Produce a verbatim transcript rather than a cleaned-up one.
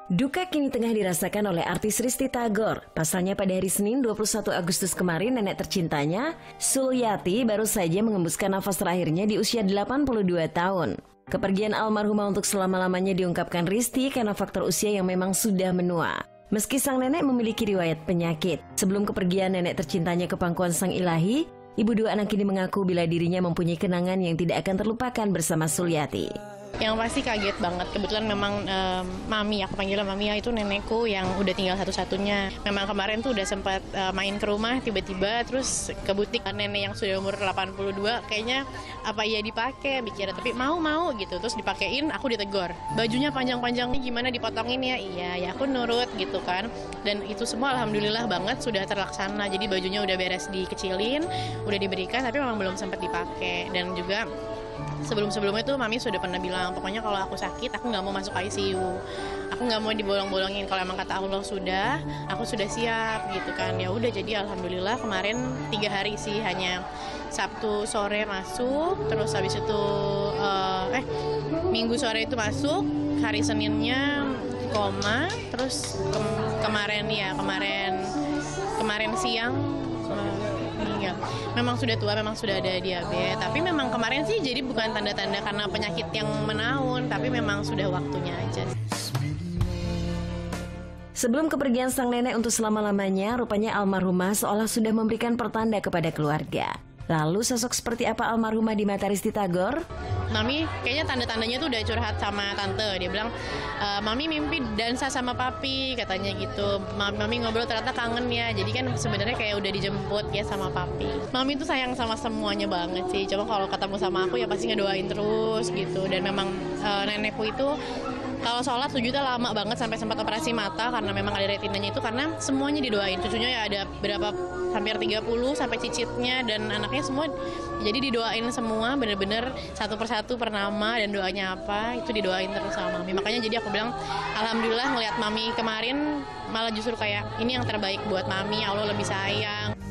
Duka kini tengah dirasakan oleh artis Risty Tagor. Pasalnya pada hari Senin dua puluh satu Agustus kemarin, nenek tercintanya, Suliati, baru saja mengembuskan nafas terakhirnya di usia delapan puluh dua tahun. Kepergian almarhumah untuk selama-lamanya diungkapkan Risty karena faktor usia yang memang sudah menua. Meski sang nenek memiliki riwayat penyakit, sebelum kepergian nenek tercintanya ke pangkuan Sang Ilahi, ibu dua anak ini mengaku bila dirinya mempunyai kenangan yang tidak akan terlupakan bersama Suliati. Yang pasti kaget banget, kebetulan memang um, mami, aku panggilnya mami ya, itu nenekku yang udah tinggal satu-satunya. Memang kemarin tuh udah sempat uh, main ke rumah tiba-tiba, terus ke butik. Nenek yang sudah umur delapan puluh dua kayaknya apa ya dipakai, bicara tapi mau-mau gitu, terus dipakein, aku ditegur. Bajunya panjang-panjang, gimana dipotongin ya? Iya, ya aku nurut gitu kan. Dan itu semua alhamdulillah banget sudah terlaksana, jadi bajunya udah beres dikecilin, udah diberikan, tapi memang belum sempat dipakai. Dan juga sebelum-sebelumnya tuh mami sudah pernah bilang, pokoknya kalau aku sakit aku nggak mau masuk I C U, aku nggak mau dibolong-bolongin. Kalau emang kata Allah sudah, aku sudah siap gitu kan. Ya udah, jadi alhamdulillah kemarin tiga hari sih, hanya Sabtu sore masuk, terus habis itu uh, eh Minggu sore itu masuk, hari Seninnya koma, terus ke kemarin ya kemarin kemarin siang uh, meninggal. Memang sudah tua, memang sudah ada diabetes, tapi memang kemarin sih jadi bukan tanda-tanda karena penyakit yang menaun, tapi memang sudah waktunya aja. Sebelum kepergian sang nenek untuk selama-lamanya, rupanya almarhumah seolah sudah memberikan pertanda kepada keluarga. Lalu sosok seperti apa almarhumah di mata Risty Tagor? Mami kayaknya tanda-tandanya tuh udah curhat sama tante. Dia bilang, e, Mami mimpi dansa sama papi, katanya gitu. Mami ngobrol ternyata kangen ya. Jadi kan sebenarnya kayak udah dijemput ya sama papi. Mami tuh sayang sama semuanya banget sih. Coba kalau ketemu sama aku ya pasti ngedoain terus gitu. Dan memang e, nenekku itu kalau sholat sujudnya lama banget, sampai sempat operasi mata karena memang ada retinanya itu, karena semuanya didoain. Cucunya ya ada berapa, hampir tiga puluh sampai cicitnya dan anaknya semua. Jadi didoain semua bener-bener satu persatu per nama dan doanya apa, itu didoain terus sama mami. Makanya jadi aku bilang alhamdulillah ngelihat mami kemarin malah justru kayak ini yang terbaik buat mami, Allah lebih sayang.